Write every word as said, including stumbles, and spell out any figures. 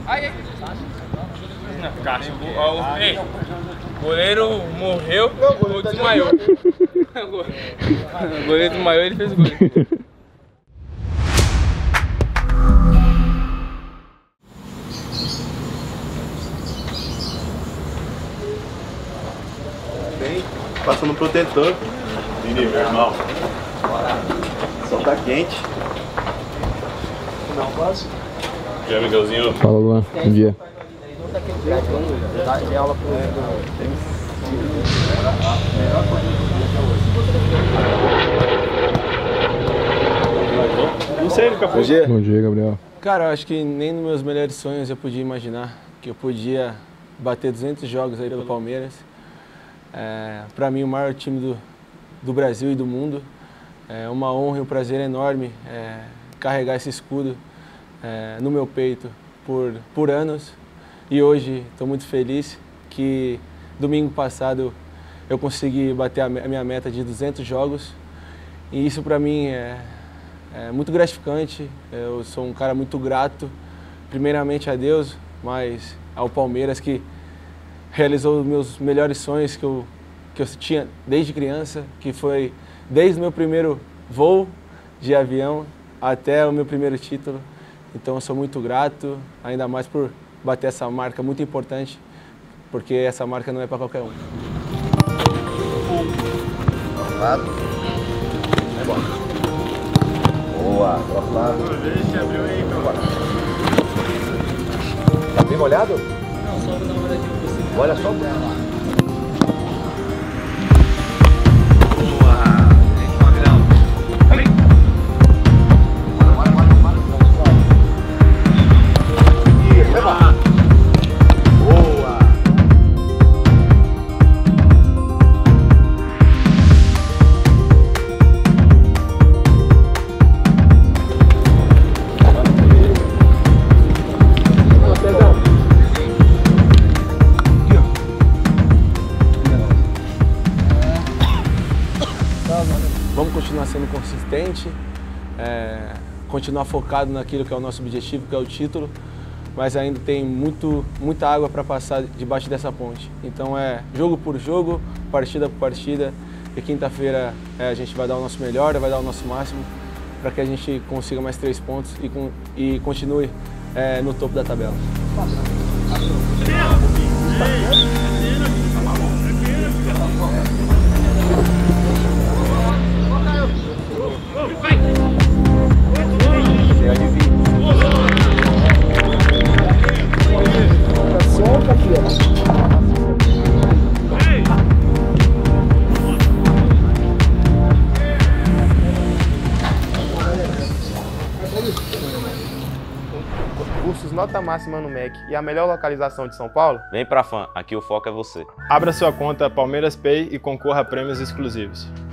Ai, ai. Na caixa. Ó, ei, o goleiro morreu, o goleiro desmaiou. O goleiro desmaiou e ele fez o gol. Bem, passando um protetor. Vini, meu irmão. Só tá quente. Não posso? E aí, Miguelzinho? Fala, Luan. Bom dia. Não sei, nunca fui. Bom dia. Bom dia, Gabriel. Cara, eu acho que nem nos meus melhores sonhos eu podia imaginar que eu podia bater duzentos jogos aí pelo Palmeiras. É, para mim, o maior time do, do Brasil e do mundo. É uma honra e um prazer enorme é, carregar esse escudo é, no meu peito por, por anos. E hoje estou muito feliz que domingo passado eu consegui bater a minha meta de duzentos jogos. E isso para mim é, é muito gratificante. Eu sou um cara muito grato, primeiramente a Deus, mas ao Palmeiras que realizou os meus melhores sonhos que eu, que eu tinha desde criança, que foi desde o meu primeiro voo de avião até o meu primeiro título. Então eu sou muito grato, ainda mais por bater essa marca muito importante, porque essa marca não é para qualquer um. Lado. Vai embora. Boa, próximo lado. Deixa, abriu aí, meu. Tá bem molhado? Não, só vou dar uma olhadinha por cima. Olha só. Vamos continuar sendo consistente, é, continuar focado naquilo que é o nosso objetivo, que é o título, mas ainda tem muito, muita água para passar debaixo dessa ponte. Então é jogo por jogo, partida por partida, e quinta-feira é, a gente vai dar o nosso melhor, vai dar o nosso máximo para que a gente consiga mais três pontos e, com, e continue é, no topo da tabela. Cursos nota máxima no M E C e a melhor localização de São Paulo? Vem pra Fã, aqui o foco é você. Abra sua conta Palmeiras Pay e concorra a prêmios exclusivos.